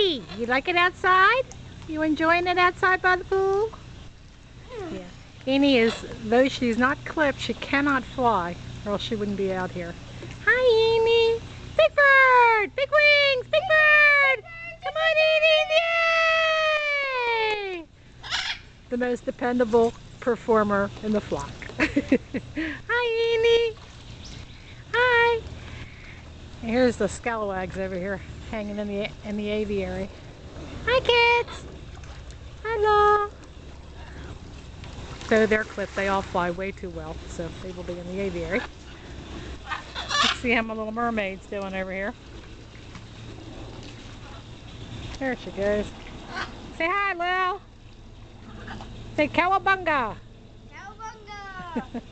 Eenie, you like it outside? You enjoying it outside by the pool? Yeah. Eenie is, though she's not clipped, she cannot fly, or else she wouldn't be out here. Hi, Eenie. Big bird! Big wings! Big bird! Come on, Eenie! Yay! The most dependable performer in the flock. Hi, Eenie. Hi. And here's the scalawags over here hanging in the aviary. Hi, kids. Hello. So they're clipped. They all fly way too well, so they will be in the aviary. Let's see how my little mermaid's doing over here. There she goes. Say hi, Lil. Say cowabunga. Cowabunga.